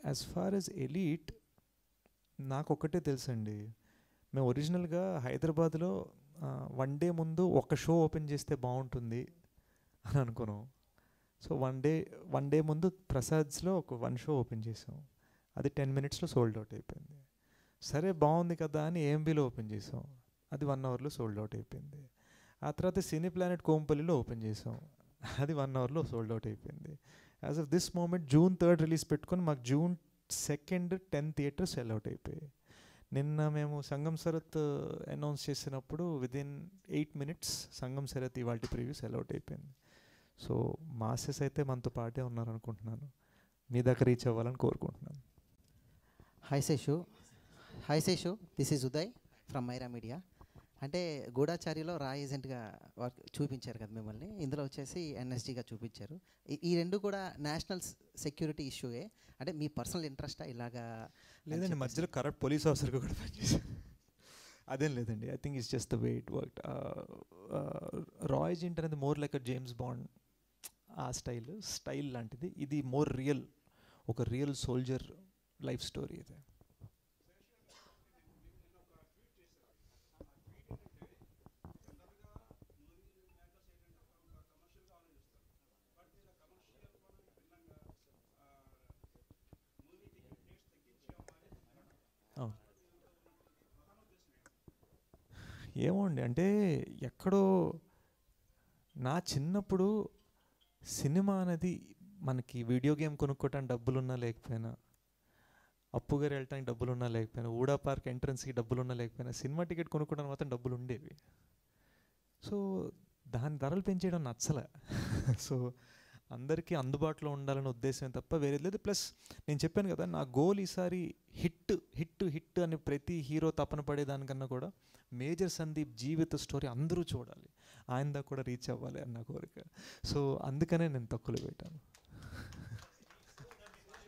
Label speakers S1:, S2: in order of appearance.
S1: As far as elite నాకు ఒక్కటే తెలుసండి. మేము ఒరిజినల్గా హైదరాబాద్లో 1 డే ముందు ఒక షో ఓపెన్ చేస్తే బాగుంటుంది అని అనుకున్నాం. సో 1 డే ముందు ప్రసాద్స్లో ఒక 1 షో ఓపెన్ చేసాం. అది 10 minutesలో సోల్డ్ అవుట్ అయిపోయింది. సరే బాగుంది కదా అని ఏఎంబీలో ఓపెన్ చేసాం. అది 1 hourలో సోల్డ్ అవుట్ అయిపోయింది. ఆ తర్వాత సినీ ప్లానెట్ కోంపల్లిలో ఓపెన్ చేసాం. అది 1 hourలో సోల్డ్ అవుట్ అయిపోయింది. As of this moment June 3rd release పెట్టుకొని మాకు June 2nd 10 theatres cell out అయిపోయాయి. నిన్న మేము సంగం శరత్ అనౌన్స్ చేసినప్పుడు విదిన్ 8 minutes సంగం శరత్ ఇవాళ ప్రివ్యూ సెల్ అవుట్ అయిపోయింది. సో మాసెస్ అయితే మనతో పాటే ఉన్నారనుకుంటున్నాను. మీ దగ్గర రీచ్ అవ్వాలని కోరుకుంటున్నాను.
S2: Hi Seshu, this is Uday from Myra media. అంటే గూఢాచారిలో రా ఏజెంట్గా వర్క్ చూపించారు కదా మిమ్మల్ని, ఇందులో వచ్చేసి ఎన్ఎస్జీగా చూపించారు. ఈ రెండు కూడా నేషనల్ సెక్యూరిటీ ఇష్యూయే, అంటే మీ పర్సనల్ ఇంట్రెస్టా ఇలాగా?
S1: లేదండి, మధ్యలో కరెక్ట్ పోలీస్ ఆఫీసర్గా కూడా పనిచేశాను. అదేం లేదండి. I think it's just the way it worked. రా ఏజెంట్ అనేది more like a James Bond, ఆ స్టైల్ లాంటిది. ఇది మోర్ రియల్, ఒక రియల్ సోల్జర్ లైఫ్ స్టోరీ ఇది. ఏమో అండి, అంటే ఎక్కడో నా చిన్నప్పుడు సినిమా అనేది మనకి వీడియో గేమ్ కొనుక్కోవటానికి డబ్బులున్నా లేకపోయినా, అప్పుగారు వెళ్ళటానికి డబ్బులున్నా లేకపోయినా, ఊడా పార్క్ ఎంట్రన్స్కి డబ్బులున్నా లేకపోయినా, సినిమా టికెట్ కొనుక్కోవడానికి మాత్రం డబ్బులు ఉండేవి. సో దాని ధరలు పెంచేయడం నచ్చలే. సో అందరికీ అందుబాటులో ఉండాలనే ఉద్దేశం తప్ప వేరేది లేదు. ప్లస్ నేను చెప్పాను కదా, నా గోల్ ఈసారి హిట్ హిట్ హిట్ అని ప్రతి హీరో తపన పడేదానికన్నా కూడా మేజర్ సందీప్ జీవిత స్టోరీ అందరూ చూడాలి, ఆయన దాకా కూడా రీచ్ అవ్వాలి అన్న కోరిక. సో అందుకనే నేను తక్కువలో పెట్టాను.